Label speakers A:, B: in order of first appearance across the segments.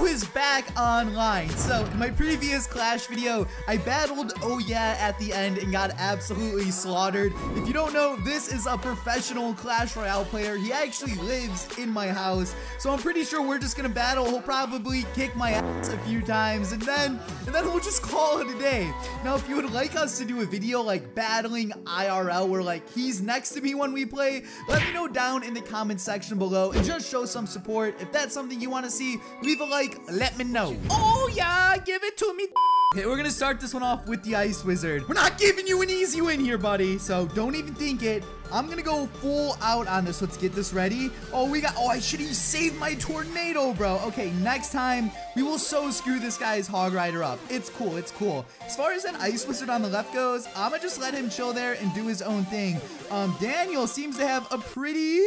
A: is back online. So in my previous Clash video, I battled Oh Yeah at the end and got absolutely slaughtered. If you don't know, this is a professional Clash Royale player. He actually lives in my house, so I'm pretty sure we're just gonna battle. He'll probably kick my ass a few times, and then we'll just call it a day. Now, if you would like us to do a video like battling IRL, where like he's next to me when we play, let me know down in the comment section below and just show some support. If that's something you want to see, leave a like, let me know. Oh yeah, give it to me. Okay, we're gonna start this one off with the Ice Wizard. We're not giving you an easy win here, buddy, so don't even think it. I'm gonna go full out on this. Let's get this ready. Oh, I should have saved my tornado, bro. Okay, next time, we will so screw this guy's Hog Rider up. It's cool, it's cool. As far as that Ice Wizard on the left goes, I'm gonna just let him chill there and do his own thing. Daniel seems to have a pretty...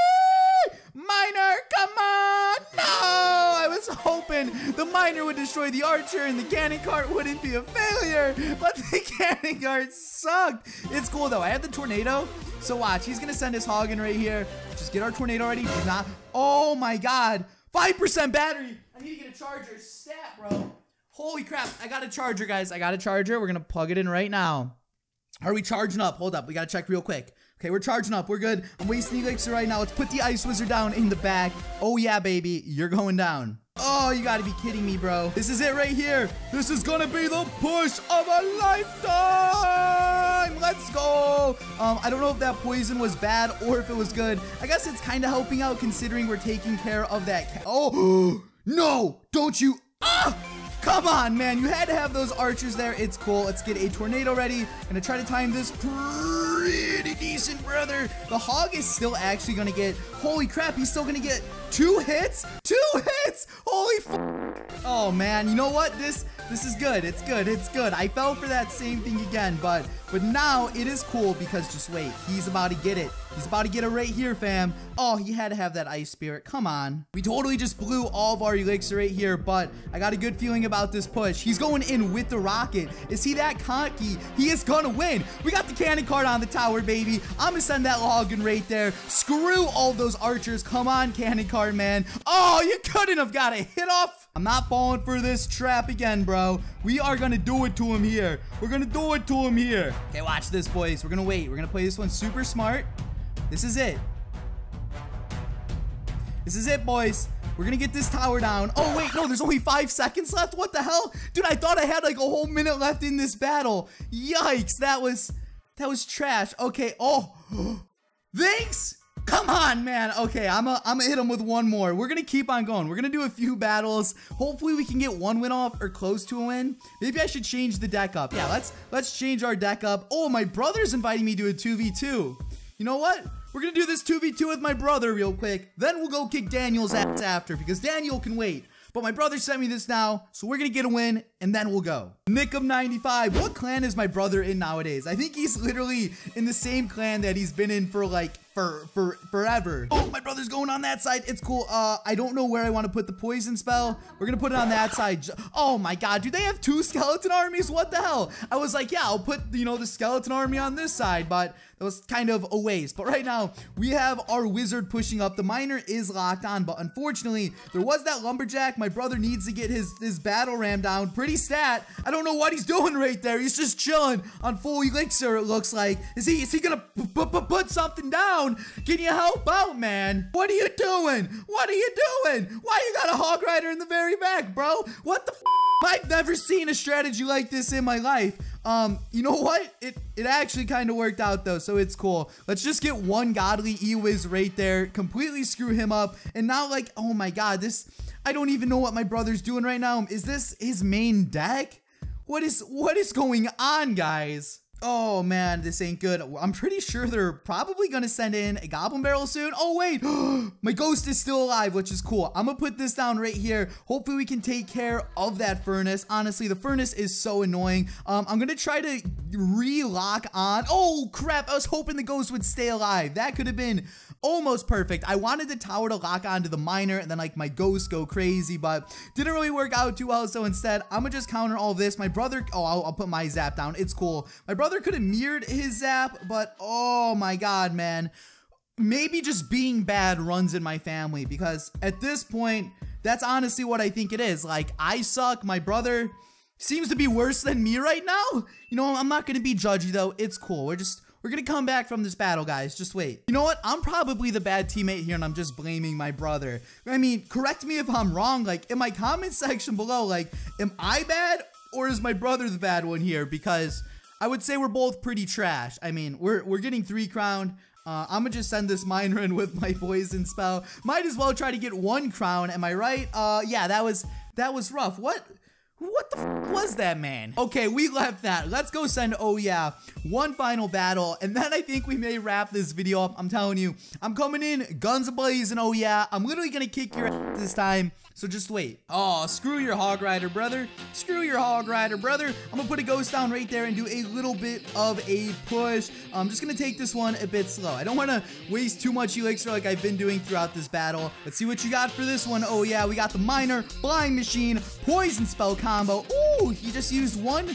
A: Miner, come on! No! I was hoping the miner would destroy the archer and the cannon cart wouldn't be a failure, but the cannon cart sucked. It's cool though. I have the tornado, so watch. He's gonna send his hog in right here. Just get our tornado ready. Do not. Oh my god. 5% battery. I need to get a charger. Stat, bro. Holy crap. I got a charger, guys. I got a charger. We're gonna plug it in right now. Are we charging up? Hold up. We gotta check real quick. Okay, we're charging up. We're good. I'm wasting elixir right now. Let's put the Ice Wizard down in the back. Oh, yeah, baby. You're going down. Oh, you gotta be kidding me, bro. This is it right here. This is gonna be the push of a lifetime. Let's go. I don't know if that poison was bad or if it was good. I guess it's kind of helping out considering we're taking care of that. Oh, no. Don't you. Come on, man. You had to have those archers there. It's cool. Let's get a tornado ready. Gonna try to time this pretty decent, brother. The hog is still actually gonna get... Holy crap, he's still gonna get 2 hits? 2 hits! Holy f... Oh, man. You know what? This is good. It's good. It's good. I fell for that same thing again, but now it is cool because just wait. He's about to get it. He's about to get it right here, fam. Oh, he had to have that ice spirit. Come on. We totally just blew all of our elixir right here, but I got a good feeling about this push. He's going in with the rocket. Is he that cocky? He is gonna win. We got the cannon cart on the tower, baby. I'm gonna send that login right there. Screw all those archers. Come on, cannon cart, man. Oh, you couldn't have got a hit off. I'm not falling for this trap again, bro. We are gonna do it to him here. We're gonna do it to him here. Okay, watch this, boys. We're gonna wait. We're gonna play this one super smart. This is it. This is it, boys. We're gonna get this tower down. Oh, wait, no, there's only 5 seconds left. What the hell? Dude, I thought I had like a whole minute left in this battle. Yikes, that was trash. Okay, oh, thanks. Come on, man. Okay, I'm gonna hit him with one more. We're gonna keep on going. We're gonna do a few battles. Hopefully we can get one win off or close to a win. Maybe I should change the deck up. Yeah, let's change our deck up. Oh, my brother's inviting me to a 2v2. You know what? We're gonna do this 2v2 with my brother real quick. Then we'll go kick Daniel's ass after because Daniel can wait. But my brother sent me this now, so we're gonna get a win, and then we'll go. Nickum95. What clan is my brother in nowadays? I think he's literally in the same clan that he's been in for like forever. Oh, my brother's going on that side. It's cool. I don't know where I want to put the poison spell. We're gonna put it on that side. Oh my god, do they have 2 skeleton armies? What the hell? I was like, yeah, I'll put, you know, the skeleton army on this side, but that was kind of a waste. But right now, we have our wizard pushing up. The miner is locked on, but unfortunately, there was that lumberjack. My brother needs to get his battle ram down. Pretty stat. I don't know what he's doing right there. He's just chilling on full elixir, it looks like. Is he gonna put something down? Can you help out, man? What are you doing? What are you doing? Why you got a hog rider in the very back, bro? What the f? I've never seen a strategy like this in my life. You know what? It actually kind of worked out though, so it's cool. Let's just get one godly E-Wiz right there, completely screw him up, and now like, oh my god, I don't even know what my brother's doing right now. Is this his main deck? What is going on, guys? Oh man, this ain't good. I'm pretty sure they're probably gonna send in a goblin barrel soon. Oh wait, my ghost is still alive, which is cool. I'm gonna put this down right here. Hopefully we can take care of that furnace. Honestly, the furnace is so annoying. I'm gonna try to re-lock on. Oh crap, I was hoping the ghost would stay alive. That could have been almost perfect. I wanted the tower to lock onto the miner and then like my ghost go crazy, but didn't really work out too well. So instead, I'm gonna just counter all this. My brother, oh, I'll put my zap down. It's cool. My brother could have mirrored his zap, but oh my god, man. Maybe just being bad runs in my family because at this point, That's honestly what I think it is. Like, I suck. My brother seems to be worse than me right now. You know, I'm not gonna be judgy though. It's cool. We're gonna come back from this battle, guys. Just wait. You know what? I'm probably the bad teammate here, and I'm just blaming my brother. I mean, correct me if I'm wrong. Like, in my comment section below, like, am I bad or is my brother the bad one here? Because I would say we're both pretty trash. I mean, we're getting 3 crown. I'm gonna just send this miner in with my poison spell. Might as well try to get 1 crown. Am I right? Yeah, that was rough. What the f was that, man? Okay, we left that. Let's go send, oh yeah, 1 final battle, and then I think we may wrap this video up. I'm telling you, I'm coming in, guns a-blazing, oh yeah. I'm literally gonna kick your ass this time, so just wait. Oh, screw your Hog Rider, brother. Screw your Hog Rider, brother. I'm gonna put a ghost down right there and do a little bit of a push. I'm just gonna take this one a bit slow. I don't wanna waste too much elixir like I've been doing throughout this battle. Let's see what you got for this one. Oh yeah, we got the miner, flying machine, poison spell combo. Ooh, he just used one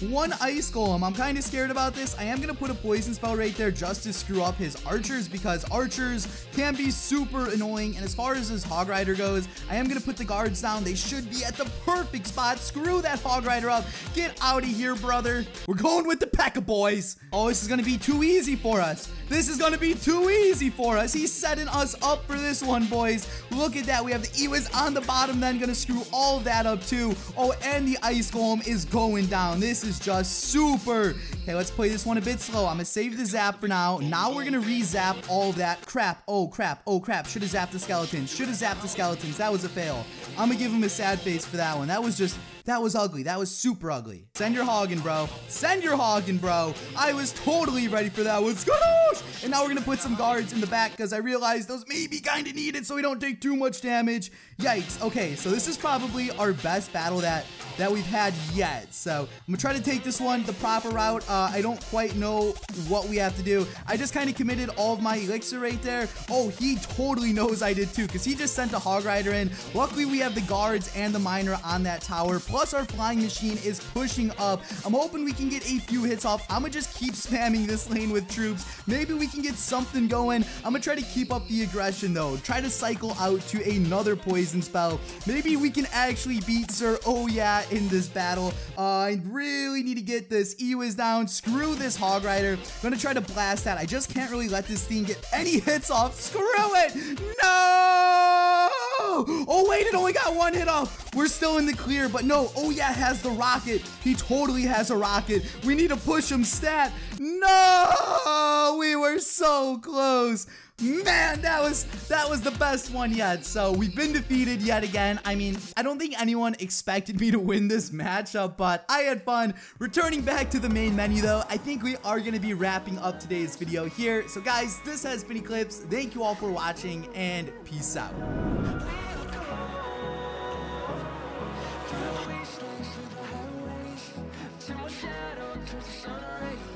A: ice golem. I'm kind of scared about this. I am going to put a poison spell right there just to screw up his archers, because archers can be super annoying. And as far as his Hog Rider goes, I am going to put the guards down. They should be at the perfect spot. Screw that Hog Rider up. Get out of here, brother. We're going with the P.E.K.K.A. boys. Oh, this is going to be too easy for us. This is going to be too easy for us. He's setting us up for this one, boys. Look at that. We have the Ewiz on the bottom, then going to screw all of that up too. Oh, and the Ice Golem is going down. This is just super. Okay, let's play this one a bit slow. I'm going to save the zap for now. Now we're going to re-zap all of that. Crap. Oh, crap. Oh, crap. Should have zapped the skeletons. Should have zapped the skeletons. That was a fail. I'm going to give him a sad face for that one. That was ugly. That was super ugly. Send your Hoggin, bro. Send your Hoggin, bro. I was totally ready for that one. Skadoosh! And now we're going to put some guards in the back because I realized those may be kind of needed so we don't take too much damage. Yikes. Okay, so this is probably our best battle that we've had yet. So I'm going to try to take this one the proper route. I don't quite know what we have to do. I just kind of committed all of my elixir right there. Oh, he totally knows I did too because he just sent a Hog Rider in. Luckily, we have the guards and the miner on that tower. Plus, our flying machine is pushing up. I'm hoping we can get a few hits off. I'm going to just keep spamming this lane with troops. Maybe we can get something going. I'm going to try to keep up the aggression though. Try to cycle out to another poison spell. Maybe we can actually beat Sir Oh Yeah in this battle. I really need to get this Ewiz down. Screw this Hog Rider. I'm going to try to blast that. I just can't really let this thing get any hits off. Screw it. No! Oh, wait, it only got 1 hit off. We're still in the clear, but no. Oh, yeah, has the rocket. He totally has a rocket. We need to push him stat. No! We were so close. Man, that was the best one yet. So we've been defeated yet again. I mean, I don't think anyone expected me to win this matchup, but I had fun. Returning back to the main menu though, I think we are going to be wrapping up today's video here. So guys, this has been Eclipse. Thank you all for watching and peace out.
B: Till my shadow turns to sun rays.